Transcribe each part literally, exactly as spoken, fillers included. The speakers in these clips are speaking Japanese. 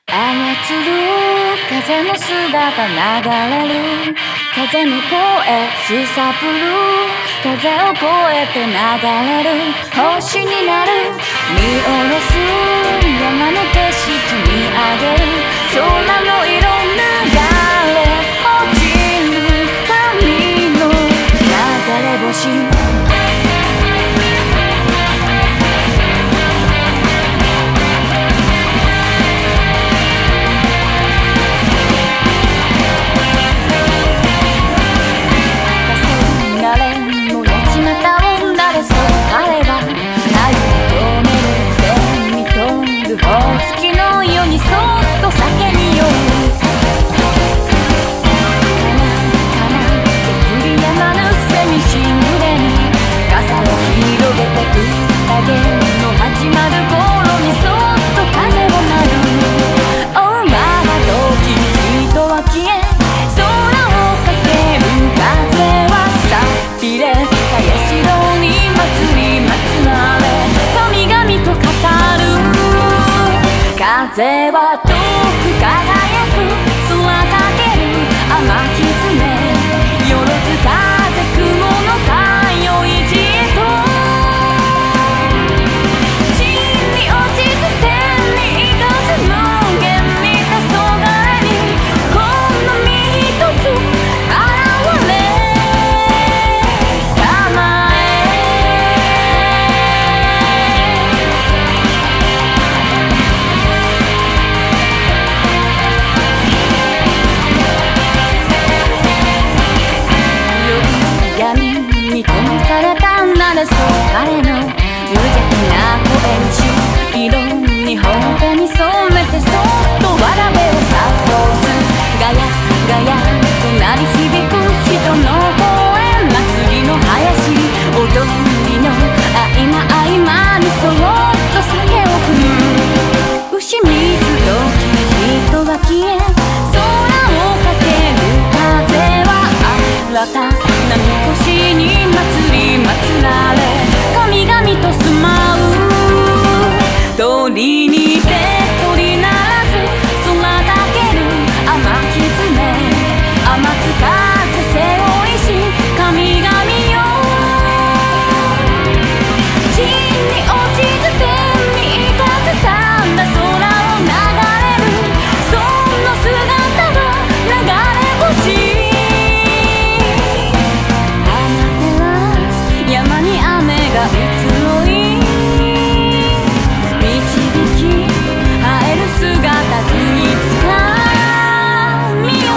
操る風の姿流れる風の声すさぶる風を越えて流れる星になる見下ろす山の景色見上げる空の色流れ落ちる髪の流れ星月のようにそっと叫びようかな削りやまぬセミシングレに傘を広げて宴の始まる頃にそっと風を鳴るおまだ時人は消え空をかける風はさびれたやしろに祭り祭られ神々と語る風は遠く輝く空かける天狐よろず風雲の太陽いじと地に落ちず天に行かず無限に黄昏にこの身一つ現れたまえに閉ざされたならそう彼の無邪気な声にし色にほんぺに染めてそっとわらべを諭すガヤガヤと鳴り響く人の声祭りの林踊りの合間合間にそっと酒を振る牛水時人は消え空をかける風は新たなみこしに祭り祭られ神々と住まう鳥にて鳥ならず空かける天狐天津風背負いし神々よ地に落ちず天に行かずただ空を流れるその姿は流れ星山に雨が移ろい導き生える姿につかみよ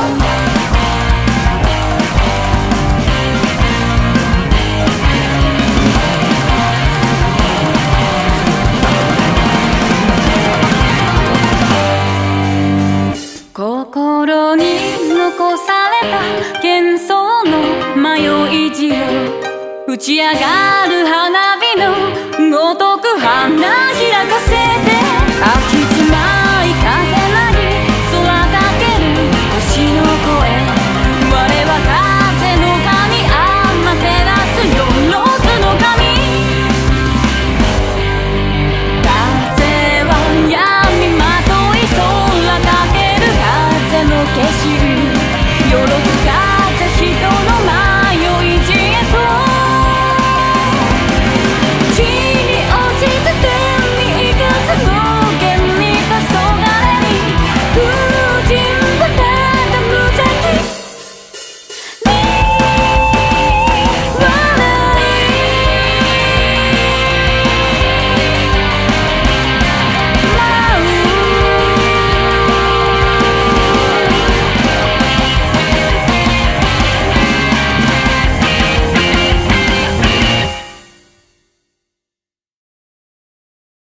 心に残された幻想の迷い地を打ち上がる花火のごとく花開かす